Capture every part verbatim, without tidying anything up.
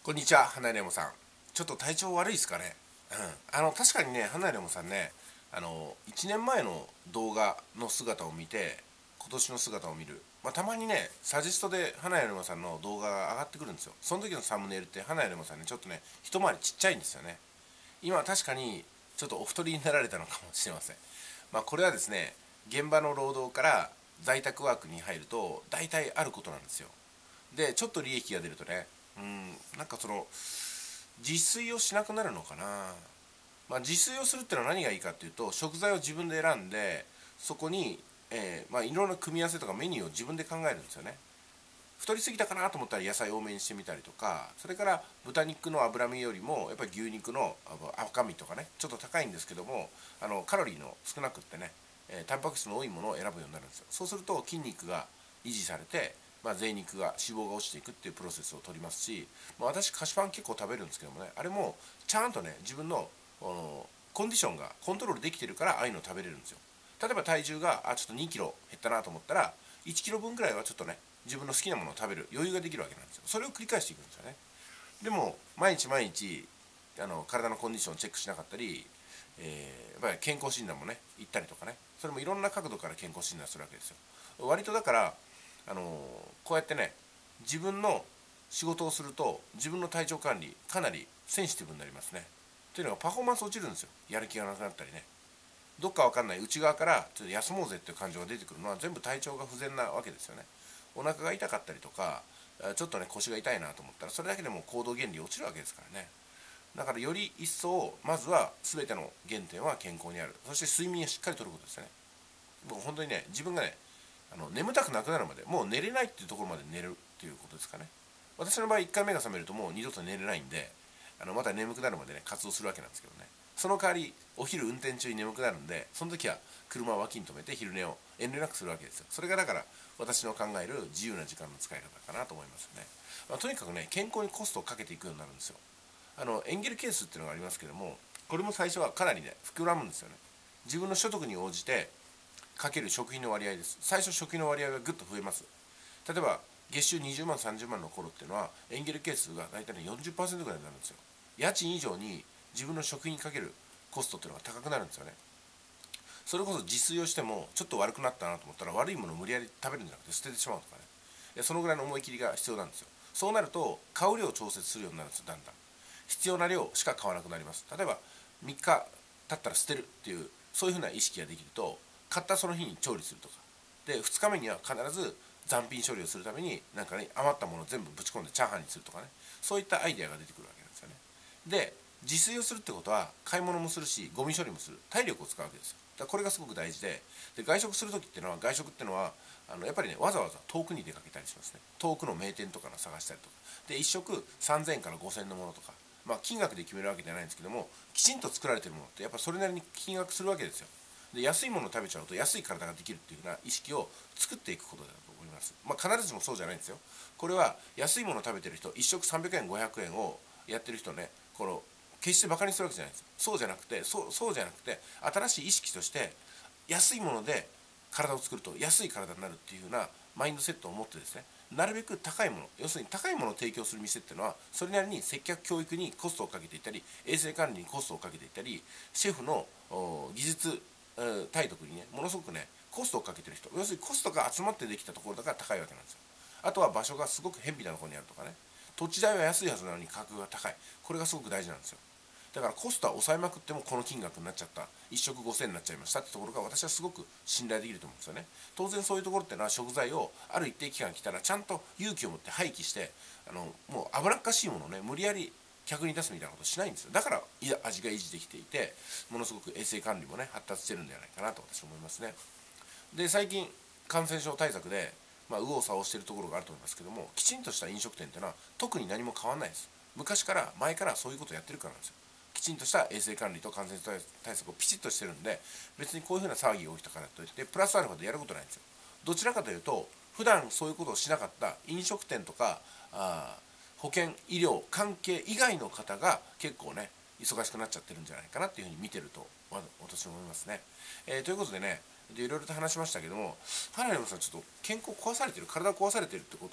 こんにちは、花レモさん。ちょっと体調悪いですかね。うん、あの確かにね、花レモさんね、あのいちねんまえの動画の姿を見て、今年の姿を見る。まあ、たまにね、サジェストで花レモさんの動画が上がってくるんですよ。その時のサムネイルって花レモさんね、ちょっとね、一回りちっちゃいんですよね。今確かにちょっとお太りになられたのかもしれません。まあ、これはですね、現場の労働から在宅ワークに入ると大体あることなんですよ。でちょっと利益が出るとね、うんなんかその自炊をしなくなるのかな。まあ、自炊をするってのは何がいいかっていうと、食材を自分で選んで、そこに、えーまあ、いろんな組み合わせとかメニューを自分で考えるんですよね。太りすぎたかなと思ったら野菜多めにしてみたりとか、それから豚肉の脂身よりもやっぱり牛肉の赤身とかね、ちょっと高いんですけども、あのカロリーの少なくってね、えー、タンパク質の多いものを選ぶようになるんですよ。そうすると筋肉が維持されて、まあ、贅肉が脂肪が落ちていくっていうプロセスを取りますし、まあ、私菓子パン結構食べるんですけどもね、あれもちゃんとね自分ののコンディションがコントロールできてるから、ああいうの食べれるんですよ。例えば体重があちょっとにキロ減ったなと思ったら、いちキロぶんぐらいはちょっとね自分の好きなものを食べる余裕ができるわけなんですよ。それを繰り返していくんですよね。でも毎日毎日あの体のコンディションをチェックしなかったり、えー、やっぱり健康診断もね行ったりとかね、それもいろんな角度から健康診断するわけですよ。割とだからあのこうやってね、自分の仕事をすると自分の体調管理かなりセンシティブになりますね。というのがパフォーマンス落ちるんですよ。やる気がなくなったりね、どっかわかんない内側からちょっと休もうぜっていう感情が出てくるのは全部体調が不全なわけですよね。お腹が痛かったりとか、ちょっとね腰が痛いなと思ったら、それだけでも行動原理落ちるわけですからね。だからより一層まずは全ての原点は健康にある。そして睡眠をしっかりとることですね。僕本当にね、自分がねあの眠たくなくなるまで、もう寝れないっていうところまで寝るっていうことですかね。私の場合いっかいめが覚めるともう二度と寝れないんで、あのまた眠くなるまでね活動するわけなんですけどね。その代わりお昼運転中に眠くなるんで、その時は車を脇に止めて昼寝を遠慮なくするわけですよ。それがだから私の考える自由な時間の使い方かなと思いますね。まあ、とにかくね健康にコストをかけていくようになるんですよ。あのエンゲル係数っていうのがありますけども、これも最初はかなりね膨らむんですよね。自分の所得に応じてかける食費の割合です。最初食費の割合がぐっと増えます。例えば月収にじゅうまんさんじゅうまんの頃っていうのはエンゲル係数が大体、ね、よんじゅっパーセントぐらいになるんですよ。家賃以上に自分の食費にかけるコストっていうのが高くなるんですよね。それこそ自炊をしてもちょっと悪くなったなと思ったら、悪いものを無理やり食べるんじゃなくて捨ててしまうとかね、そのぐらいの思い切りが必要なんですよ。そうなると買う量を調節するようになるんですよ。だんだん必要な量しか買わなくなります。例えばみっか経ったら捨てるっていう、そういうふうな意識ができると、買ったその日に調理するとかで、ふつかめには必ず残品処理をするためになんかね余ったものを全部ぶち込んでチャーハンにするとかね、そういったアイデアが出てくるわけなんですよね。で自炊をするってことは買い物もするしゴミ処理もする、体力を使うわけですよ。だからこれがすごく大事で、で外食する時っていうのは、外食っていうのはあのやっぱりねわざわざ遠くに出かけたりしますね。遠くの名店とかの探したりとかで、いっ食さんぜんえんからごせんえんのものとか、まあ金額で決めるわけじゃないんですけども、きちんと作られてるものってやっぱそれなりに金額するわけですよ。で安いものを食べちゃうと安い体ができるっていうふうな意識を作っていくことだと思います。まあ必ずしもそうじゃないんですよ。これは安いものを食べてる人、いっ食さんびゃくえんごひゃくえんをやってる人ね、この決してバカにするわけじゃないんですよ。そうじゃなくて、そうそうじゃなくて、新しい意識として安いもので体を作ると安い体になるっていう風なマインドセットを持ってですね、なるべく高いもの、要するに高いものを提供する店っていうのはそれなりに接客教育にコストをかけていったり、衛生管理にコストをかけていったり、シェフの技術体得にねものすごくねコストをかけてる人、要するにコストが集まってできたところだから高いわけなんですよ。あとは場所がすごく偏僻なところにあるとかね、土地代は安いはずなのに価格が高い、これがすごく大事なんですよ。だからコストは抑えまくってもこの金額になっちゃった、いっ食ごせんえんになっちゃいましたってところが私はすごく信頼できると思うんですよね。当然そういうところっていうのは食材をある一定期間来たらちゃんと勇気を持って廃棄して、あのもう脂っかしいものをね無理やり客に出すみたいなことしないんですよ。だから味が維持できていて、ものすごく衛生管理もね発達してるんじゃないかなと私は思いますね。で最近感染症対策でまあ右往左往しているところがあると思いますけども、きちんとした飲食店っていうのは特に何も変わらないです。昔から前からそういうことをやってるからなんですよ。きちんとした衛生管理と感染症対策をピチッとしてるんで、別にこういうふうな騒ぎが起きたからといってプラスアルファでやることないんですよ。どちらかというと普段そういうことをしなかった飲食店とかあ保健医療関係以外の方が結構ね忙しくなっちゃってるんじゃないかなっていうふうに見てると私は思いますね。えー、ということでね、でいろいろと話しましたけども、花山さんちょっと健康壊されてる、体壊されてるってことを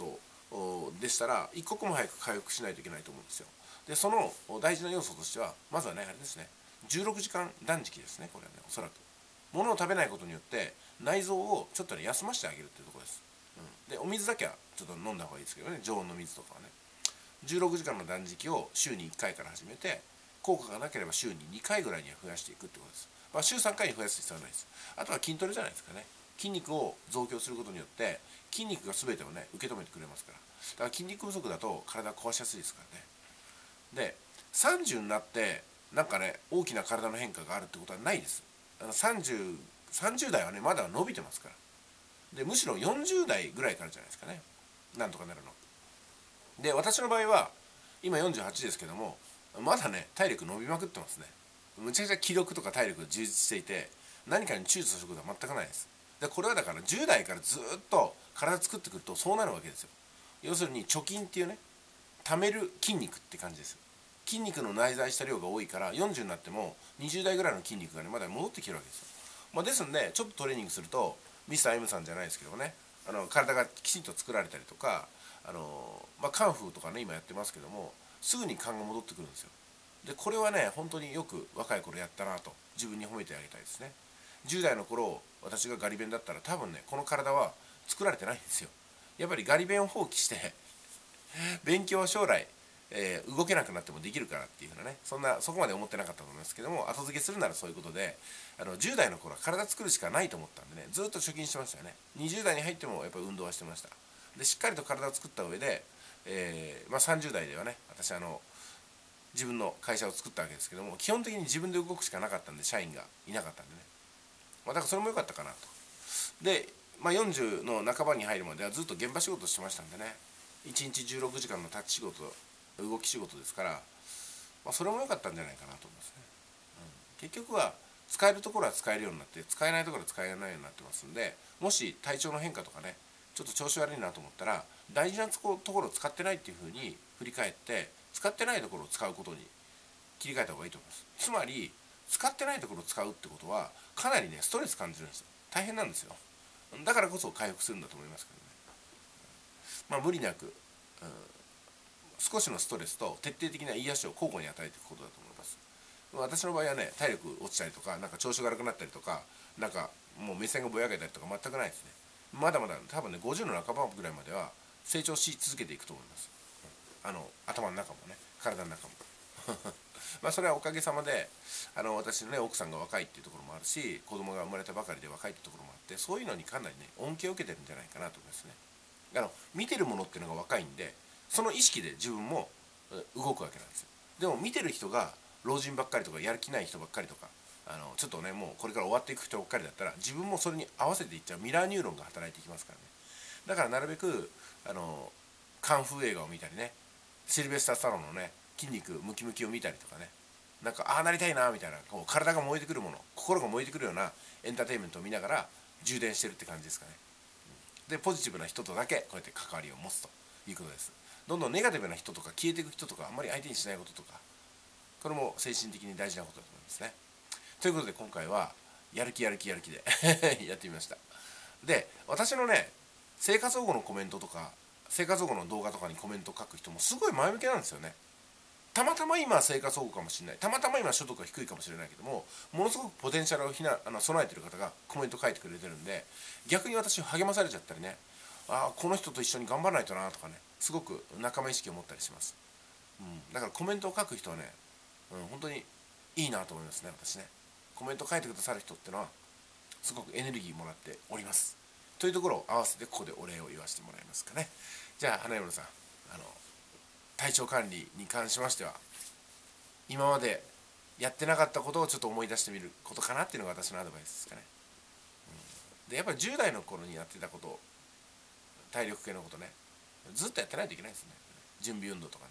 でしたら一刻も早く回復しないといけないと思うんですよ。でその大事な要素としてはまずはねあれですね、じゅうろくじかん断食ですね。これはねおそらく物を食べないことによって内臓をちょっとね休ませてあげるっていうところです、うん、でお水だけはちょっと飲んだ方がいいですけどね、常温の水とかはね。じゅうろくじかんの断食を週にいっかいから始めて、効果がなければ週ににかいぐらいには増やしていくってことです。まあ、週さんかいに増やす必要はないです。あとは筋トレじゃないですかね。筋肉を増強することによって筋肉が全てをね受け止めてくれますから。だから筋肉不足だと体壊しやすいですからね。でさんじゅうになってなんかね大きな体の変化があるってことはないです。あのさんじゅう、さんじゅう代はねまだ伸びてますから。でむしろよんじゅう代ぐらいからじゃないですかね、なんとかなるの。で私の場合は今よんじゅうはちですけども、まだね体力伸びまくってますね。むちゃくちゃ気力とか体力が充実していて、何かに躊躇することは全くないです。でこれはだからじゅう代からずっと体作ってくるとそうなるわけですよ。要するに貯金っていうね、貯める筋肉って感じです。筋肉の内在した量が多いからよんじゅうになってもにじゅう代ぐらいの筋肉がねまだ戻ってきてるわけですよ。まあ、ですんでちょっとトレーニングするとミスター M さんじゃないですけどもね、あの体がきちんと作られたりとか、あの、まあ、カンフーとかね今やってますけどもすぐに勘が戻ってくるんですよ。でこれはね本当によく若い頃やったなと自分に褒めてあげたいですね。じゅう代の頃私がガリ勉だったら多分ねこの体は作られてないんですよ。やっぱりガリ勉を放棄して勉強は将来、えー動けなくなってもできるからっていうふうなね、そんなそこまで思ってなかったと思いますけども、後付けするならそういうことで、あのじゅう代の頃は体作るしかないと思ったんでねずっと貯金してましたよね。にじゅう代に入ってもやっぱり運動はしてました。でしっかりと体を作った上で、えーまあ、さんじゅう代ではね私あの自分の会社を作ったわけですけども、基本的に自分で動くしかなかったんで社員がいなかったんでね、まあ、だからそれも良かったかなと。で、まあ、よんじゅうの半ばに入るまではずっと現場仕事してましたんでね、いちにちじゅうろくじかんの立ち仕事動き仕事ですから、まあ、それも良かったんじゃないかなと思いますね、うん、結局は使えるところは使えるようになって使えないところは使えないようになってますんで、もし体調の変化とかねちょっと調子悪いなと思ったら大事なところを使ってないっていうふうに振り返って使ってないところを使うことに切り替えた方がいいと思います。つまり使ってないところを使うってことはかなりねストレス感じるんですよ。大変なんですよ。だからこそ回復するんだと思いますけどね。まあ無理なく、うん、少しのストレスと徹底的な癒しを交互に与えていくことだと思います。私の場合はね体力落ちたりとかなんか調子が悪くなったりとかなんかもう目線がぼやけたりとか全くないですね。まだまだ多分ねごじゅうの半ばぐらいまでは成長し続けていくと思います。あの頭の中もね体の中もまあそれはおかげさまであの私のね奥さんが若いっていうところもあるし、子供が生まれたばかりで若いっていうところもあって、そういうのにかなりね恩恵を受けてるんじゃないかなと思いますね。あの見てるものっていうのが若いんでその意識で自分も動くわけなんですよ。でも見てる人が老人ばっかりとかやる気ない人ばっかりとか、あのちょっとねもうこれから終わっていく人ばっかりだったら自分もそれに合わせていっちゃうミラーニューロンが働いていきますからね。だからなるべくあのカンフー映画を見たりね、シルベスター・スタローンのね筋肉ムキムキを見たりとかね、なんかああなりたいなみたいなこう体が燃えてくるもの、心が燃えてくるようなエンターテインメントを見ながら充電してるって感じですかね。でポジティブな人とだけこうやって関わりを持つということです。どんどんネガティブな人とか消えていく人とかあんまり相手にしないこととか、これも精神的に大事なことだと思いますね。ということで今回はやる気やる気やる気でやってみました。で私のね生活保護のコメントとか生活保護の動画とかにコメントを書く人もすごい前向きなんですよね。たまたま今生活保護かもしれない、たまたま今所得が低いかもしれないけども、ものすごくポテンシャルをひなあの備えてる方がコメント書いてくれてるんで、逆に私励まされちゃったりね、ああこの人と一緒に頑張らないとなとかね、すごく仲間意識を持ったりします、うん、だからコメントを書く人はね、うん、本当にいいなと思いますね。私ねコメント書いてくださる人ってのはすごくエネルギーもらっておりますというところを合わせてここでお礼を言わせてもらえますかね。じゃあ花山さん、あの体調管理に関しましては今までやってなかったことをちょっと思い出してみることかなっていうのが私のアドバイスですかね、うん、でやっぱりじゅう代の頃にやってたこと、体力系のことねずっとやってないといけないですね。準備運動とかね、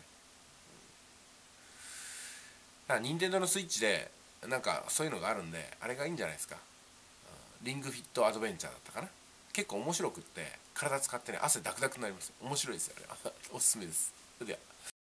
だから任天堂のスイッチでなんかそういうのがあるんであれがいいんじゃないですか、うん、リングフィットアドベンチャーだったかな。結構面白くって体使ってね汗ダクダクになります。面白いですよあれおすすめです。それでは。